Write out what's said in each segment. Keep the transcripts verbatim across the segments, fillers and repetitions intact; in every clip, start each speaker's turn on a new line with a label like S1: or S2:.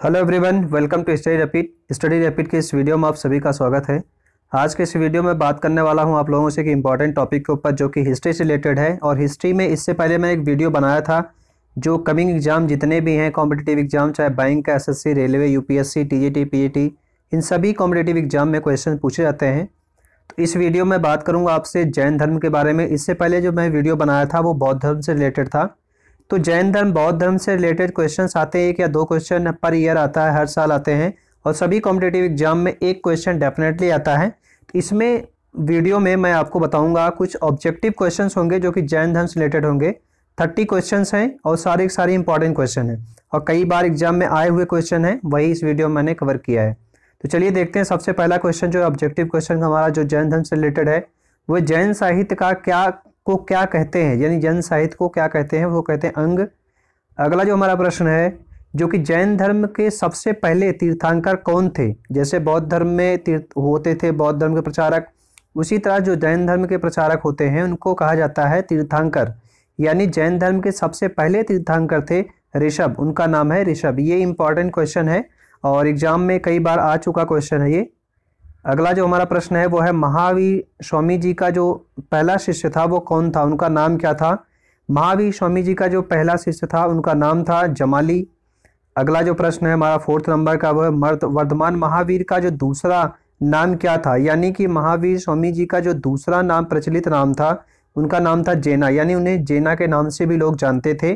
S1: Hello everyone, welcome to study rapid. Study rapid के इस video में आप सभी का स्वागत है। आज के इस वीडियो में बात करने वाला हूं आप लोगों से कि इम्पॉर्टेंट टॉपिक के ऊपर जो कि हिस्ट्री से रिलेटेड है। और हिस्ट्री में इससे पहले मैं एक वीडियो बनाया था जो कमिंग एग्जाम जितने भी हैं कॉम्पिटिटिव एग्जाम, चाहे बैंक का, SSC, railway, UPSC, TGT, PGT, इन सभी कॉम्पिटिटिव एग्जाम में क्वेश्चन पूछे जाते हैं। तो इस वीडियो में बात करूँगा आपसे जैन धर्म के बारे में। इससे पहले जो मैं वीडियो बनाया था वो बौद्ध धर्म से रिलेटेड था। तो जैन धर्म बौद्ध धर्म से रिलेटेड क्वेश्चंस आते हैं, एक या दो क्वेश्चन पर ईयर आता है, हर साल आते हैं। और सभी कॉम्पिटिटिव एग्जाम में एक क्वेश्चन डेफिनेटली आता है। तो इसमें वीडियो में मैं आपको बताऊंगा कुछ ऑब्जेक्टिव क्वेश्चंस होंगे जो कि जैन धर्म से रिलेटेड होंगे। थर्टी क्वेश्चंस हैं और सारे सारे इंपॉर्टेंट क्वेश्चन हैं और कई बार एग्जाम में आए हुए क्वेश्चन हैं, वही इस वीडियो में मैंने कवर किया है। तो चलिए देखते हैं। सबसे पहला क्वेश्चन जो ऑब्जेक्टिव क्वेश्चन हमारा जो जैन धर्म से रिलेटेड है वो जैन साहित्य का क्या को क्या कहते हैं, यानी जैन साहित्य को क्या कहते हैं, वो कहते हैं अंग। अगला जो हमारा प्रश्न है जो कि जैन धर्म के सबसे पहले तीर्थंकर कौन थे। जैसे बौद्ध धर्म में तीर्थ होते थे बौद्ध धर्म के प्रचारक, उसी तरह जो जैन धर्म के प्रचारक होते हैं उनको कहा जाता है तीर्थंकर। यानी जैन धर्म के सबसे पहले तीर्थंकर थे ऋषभ, उनका नाम है ऋषभ। ये इंपॉर्टेंट क्वेश्चन है और एग्जाम में कई बार आ चुका क्वेश्चन है ये। अगला जो हमारा प्रश्न है वो है महावीर स्वामी जी का जो पहला शिष्य था वो कौन था, उनका नाम क्या था। महावीर स्वामी जी का जो पहला शिष्य था उनका नाम था जमाली। अगला जो प्रश्न है हमारा फोर्थ नंबर का वो है मर्द वर्धमान महावीर का जो दूसरा नाम क्या था, यानी कि महावीर स्वामी जी का जो दूसरा नाम प्रचलित नाम था उनका नाम था जेना, यानी उन्हें जेना के नाम से भी लोग जानते थे।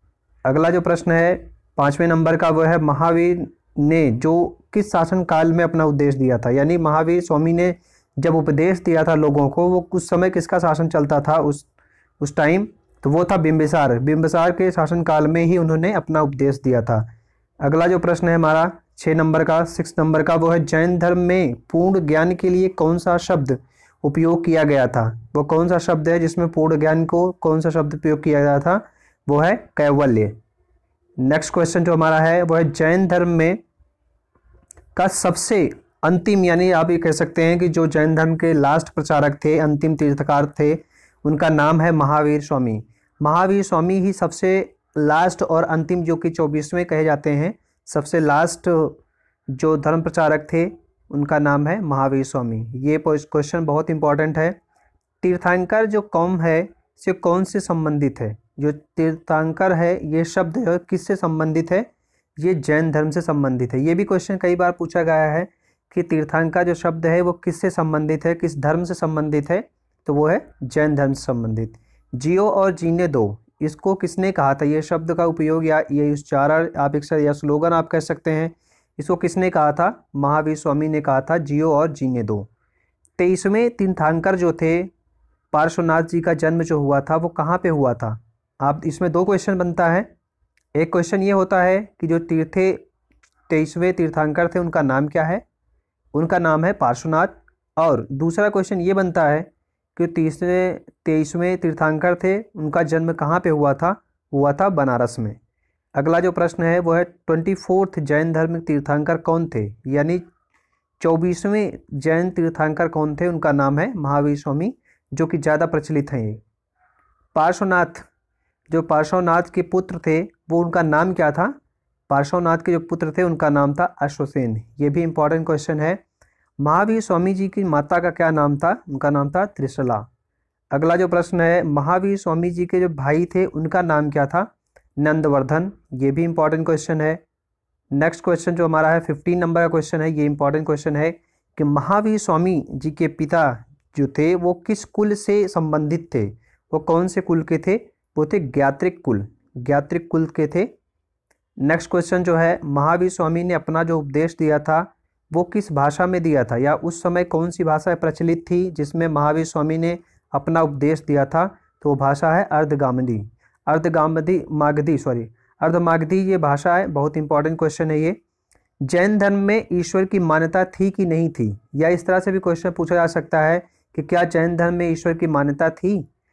S1: अगला जो प्रश्न है पाँचवें नंबर का वो है महावीर ने जो किस शासन काल में अपना उपदेश दिया था, यानी महावीर स्वामी ने जब उपदेश दिया था लोगों को वो कुछ समय किसका शासन चलता था उस उस टाइम, तो वो था बिंबिसार। बिंबिसार के शासन काल में ही उन्होंने अपना उपदेश दिया था। अगला जो प्रश्न है हमारा छः नंबर का सिक्स नंबर का वो है जैन धर्म में पूर्ण ज्ञान के लिए कौन सा शब्द उपयोग किया गया था। वो कौन सा शब्द है जिसमें पूर्ण ज्ञान को कौन सा शब्द उपयोग किया गया था, वो है कैवल्य। नेक्स्ट क्वेश्चन जो हमारा है वो है जैन धर्म में का सबसे अंतिम, यानी आप ये कह सकते हैं कि जो जैन धर्म के लास्ट प्रचारक थे, अंतिम तीर्थकार थे, उनका नाम है महावीर स्वामी। महावीर स्वामी ही सबसे लास्ट और अंतिम जो कि चौबीसवें कहे जाते हैं, सबसे लास्ट जो धर्म प्रचारक थे उनका नाम है महावीर स्वामी। ये क्वेश्चन बहुत इंपॉर्टेंट है। तीर्थंकर जो कौम है से कौन से संबंधित है, जो तीर्थंकर है ये शब्द है किससे संबंधित है, ये जैन धर्म से संबंधित है। ये भी क्वेश्चन कई बार पूछा गया है कि तीर्थंकर जो शब्द है वो किससे संबंधित है, किस धर्म से संबंधित है, तो वो है जैन धर्म से संबंधित। जियो और जीने दो, इसको किसने कहा था, ये शब्द का उपयोग या ये उच्चारण आप एक या स्लोगन आप कह सकते हैं, इसको किसने कहा था, महावीर स्वामी ने कहा था जियो और जीने दो। तेईसवें तीर्थंकर जो थे पार्श्वनाथ जी का जन्म जो हुआ था वो कहाँ पे हुआ था। आप इसमें दो क्वेश्चन बनता है। एक क्वेश्चन ये होता है कि जो तीर्थे तेईसवें तीर्थंकर थे उनका नाम क्या है, उनका नाम है पार्श्वनाथ। और दूसरा क्वेश्चन ये बनता है कि तीसरे तेईसवें तीर्थंकर थे उनका जन्म कहाँ पे हुआ था, हुआ था बनारस में। अगला जो प्रश्न है वो है ट्वेंटी फोर्थ जैन धर्म तीर्थंकर कौन थे, यानी चौबीसवें जैन तीर्थंकर कौन थे, उनका नाम है महावीर स्वामी, जो कि ज़्यादा प्रचलित हैं। ये पार्श्वनाथ, जो पार्श्वनाथ के पुत्र थे वो उनका नाम क्या था, पार्श्वनाथ के जो पुत्र थे उनका नाम था अश्वसेन। ये भी इंपॉर्टेंट क्वेश्चन है। महावीर स्वामी जी की माता का क्या नाम था, उनका नाम था त्रिशला। अगला जो प्रश्न है महावीर स्वामी जी के जो भाई थे उनका नाम क्या था, नंदवर्धन। ये भी इंपॉर्टेंट क्वेश्चन है। नेक्स्ट क्वेश्चन जो हमारा है फिफ्टीन नंबर का क्वेश्चन है, ये इंपॉर्टेंट क्वेश्चन है कि महावीर स्वामी जी के पिता जो थे वो किस कुल से संबंधित थे, वो कौन से कुल के थे, वो थे ज्ञात्रिक कुल, ज्ञात्रिक कुल के थे। नेक्स्ट क्वेश्चन जो है महावीर स्वामी ने अपना जो उपदेश दिया था वो किस भाषा में दिया था, या उस समय कौन सी भाषा प्रचलित थी जिसमें महावीर स्वामी ने अपना उपदेश दिया था, तो वो भाषा है अर्धगामधी अर्धगामधी मागधी सॉरी अर्धमागधी ये भाषा है। बहुत इंपॉर्टेंट क्वेश्चन है ये। जैन धर्म में ईश्वर की मान्यता थी कि नहीं थी, या इस तरह से भी क्वेश्चन पूछा जा सकता है कि क्या जैन धर्म में ईश्वर की मान्यता थी,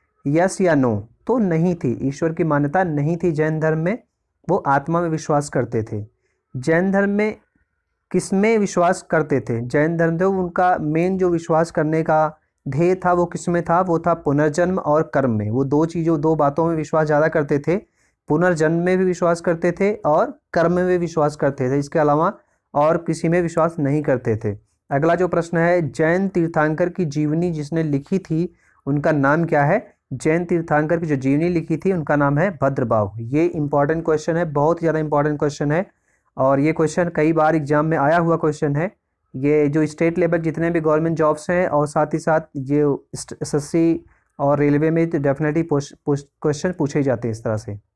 S1: यस या नो, तो नहीं थी। ईश्वर की मान्यता नहीं थी जैन धर्म में, वो आत्मा में विश्वास करते थे। जैन धर्म में किस में विश्वास करते थे, जैन धर्म जो उनका मेन जो विश्वास करने का ध्येय था वो किस में था, वो था पुनर्जन्म और कर्म में। वो दो चीज़ों दो बातों में विश्वास ज़्यादा करते थे पुनर्जन्म में भी विश्वास करते थे और कर्म में भी विश्वास करते थे, इसके अलावा और किसी में विश्वास नहीं करते थे। अगला जो प्रश्न है, जैन तीर्थंकर की जीवनी जिसने लिखी थी उनका नाम क्या है? जैन तीर्थंकर की जो जीवनी लिखी थी उनका नाम है भद्रबाहु। ये इंपॉर्टेंट क्वेश्चन है, बहुत ज़्यादा इंपॉर्टेंट क्वेश्चन है और ये क्वेश्चन कई बार एग्जाम में आया हुआ क्वेश्चन है। ये जो स्टेट लेवल जितने भी गवर्नमेंट जॉब्स हैं और साथ ही साथ ये एसएससी और रेलवे में तो डेफिनेटली क्वेश्चन पूछे जाते हैं इस तरह से।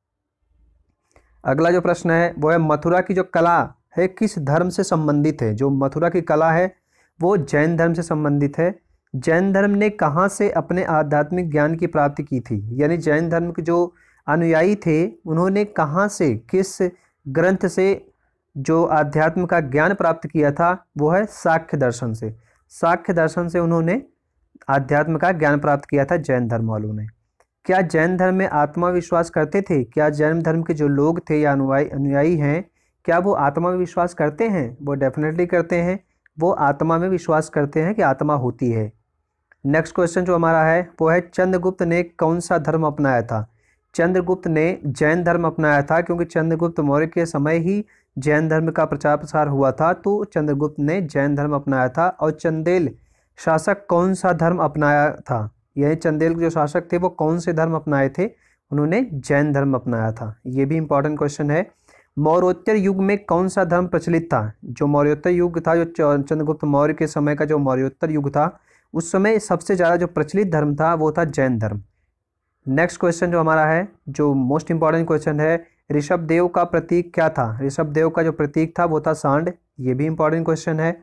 S1: अगला जो प्रश्न है वो है, मथुरा की जो कला है किस धर्म से संबंधित है? जो मथुरा की कला है वो जैन धर्म से संबंधित है। जैन धर्म ने कहाँ से अपने आध्यात्मिक ज्ञान की प्राप्ति की थी? यानी जैन धर्म के जो अनुयायी थे उन्होंने कहाँ से, किस ग्रंथ से जो आध्यात्म का ज्ञान प्राप्त किया था? वो है सांख्य दर्शन से। सांख्य दर्शन से उन्होंने आध्यात्म का ज्ञान प्राप्त किया था जैन धर्म वालों ने। क्या जैन धर्म में आत्मा विश्वास करते थे? क्या जैन धर्म के जो लोग थे या अनुयायी अनुयायी हैं, क्या वो आत्मा में विश्वास करते हैं? वो डेफिनेटली करते हैं, वो आत्मा में विश्वास करते हैं कि आत्मा होती है। नेक्स्ट क्वेश्चन जो हमारा है वो है, चंद्रगुप्त ने कौन सा धर्म अपनाया था? चंद्रगुप्त ने जैन धर्म अपनाया था, क्योंकि चंद्रगुप्त मौर्य के समय ही जैन धर्म का प्रचार प्रसार हुआ था, तो चंद्रगुप्त ने जैन धर्म अपनाया था। और चंदेल शासक कौन सा धर्म अपनाया था? यह चंदेल के जो शासक थे वो कौन से धर्म अपनाए थे? उन्होंने जैन धर्म अपनाया था। ये भी इंपॉर्टेंट क्वेश्चन है। मौर्योत्तर युग में कौन सा धर्म प्रचलित था? जो मौर्योत्तर युग था, जो चंद्रगुप्त मौर्य के समय का जो मौर्योत्तर युग था, उस समय सबसे ज़्यादा जो प्रचलित धर्म था वो था जैन धर्म। नेक्स्ट क्वेश्चन जो हमारा है, जो मोस्ट इंपॉर्टेंट क्वेश्चन है, ऋषभ देव का प्रतीक क्या था? ऋषभ देव का जो प्रतीक था वो था सांड। ये भी इंपॉर्टेंट क्वेश्चन है।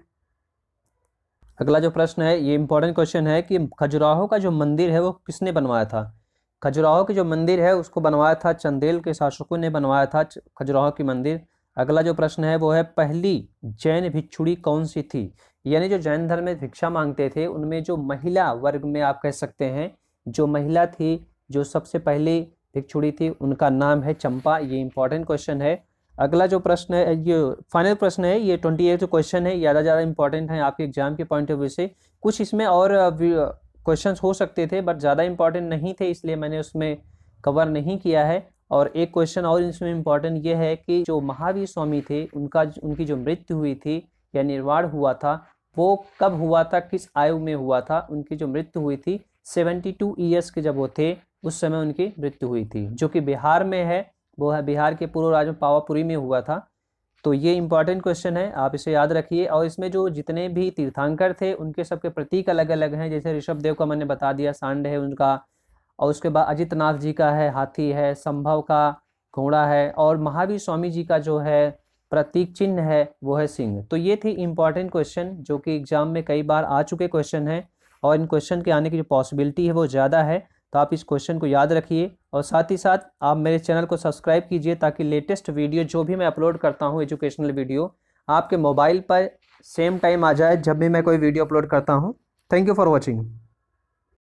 S1: अगला जो प्रश्न है ये इंपॉर्टेंट क्वेश्चन है कि खजुराहो का जो मंदिर है वो किसने बनवाया था? खजुराहो की जो मंदिर है उसको बनवाया था चंदेल के शासकों ने बनवाया था खजुराहो की मंदिर। अगला जो प्रश्न है वो है, पहली जैन भिक्षुणी कौन सी थी? यानी जो जैन धर्म में भिक्षा मांगते थे उनमें जो महिला वर्ग में आप कह सकते हैं, जो महिला थी जो सबसे पहली भिक्षुणी थी उनका नाम है चंपा। ये इंपॉर्टेंट क्वेश्चन है। अगला जो प्रश्न है, ये फाइनल प्रश्न है, ये ट्वेंटी एट जो क्वेश्चन है ज़्यादा ज़्यादा इंपॉर्टेंट है आपके एग्जाम के पॉइंट ऑफ व्यू से। कुछ इसमें और क्वेश्चंस हो सकते थे बट ज़्यादा इंपॉर्टेंट नहीं थे, इसलिए मैंने उसमें कवर नहीं किया है। और एक क्वेश्चन और इसमें इंपॉर्टेंट ये है कि जो महावीर स्वामी थे उनका उनकी जो मृत्यु हुई थी या निर्वाण हुआ था वो कब हुआ था, किस आयु में हुआ था? उनकी जो मृत्यु हुई थी सेवेंटी टू ईयर्स के जब वो थे उस समय उनकी मृत्यु हुई थी, जो कि बिहार में है, वो है बिहार के पूर्व राज्य पावापुरी में हुआ था। तो ये इंपॉर्टेंट क्वेश्चन है, आप इसे याद रखिए। और इसमें जो जितने भी तीर्थंकर थे उनके सबके प्रतीक अलग अलग हैं। जैसे ऋषभ देव का मैंने बता दिया, सांड है उनका, और उसके बाद अजित नाथ जी का है हाथी है, संभव का घोड़ा है, और महावीर स्वामी जी का जो है प्रतीक चिन्ह है वो है सिंह। तो ये थी इंपॉर्टेंट क्वेश्चन जो कि एग्जाम में कई बार आ चुके क्वेश्चन हैं और इन क्वेश्चन के आने की जो पॉसिबिलिटी है वो ज़्यादा है। तो आप इस क्वेश्चन को याद रखिए और साथ ही साथ आप मेरे चैनल को सब्सक्राइब कीजिए ताकि लेटेस्ट वीडियो जो भी मैं अपलोड करता हूँ एजुकेशनल वीडियो आपके मोबाइल पर सेम टाइम आ जाए जब भी मैं कोई वीडियो अपलोड करता हूँ। Thank you for watching.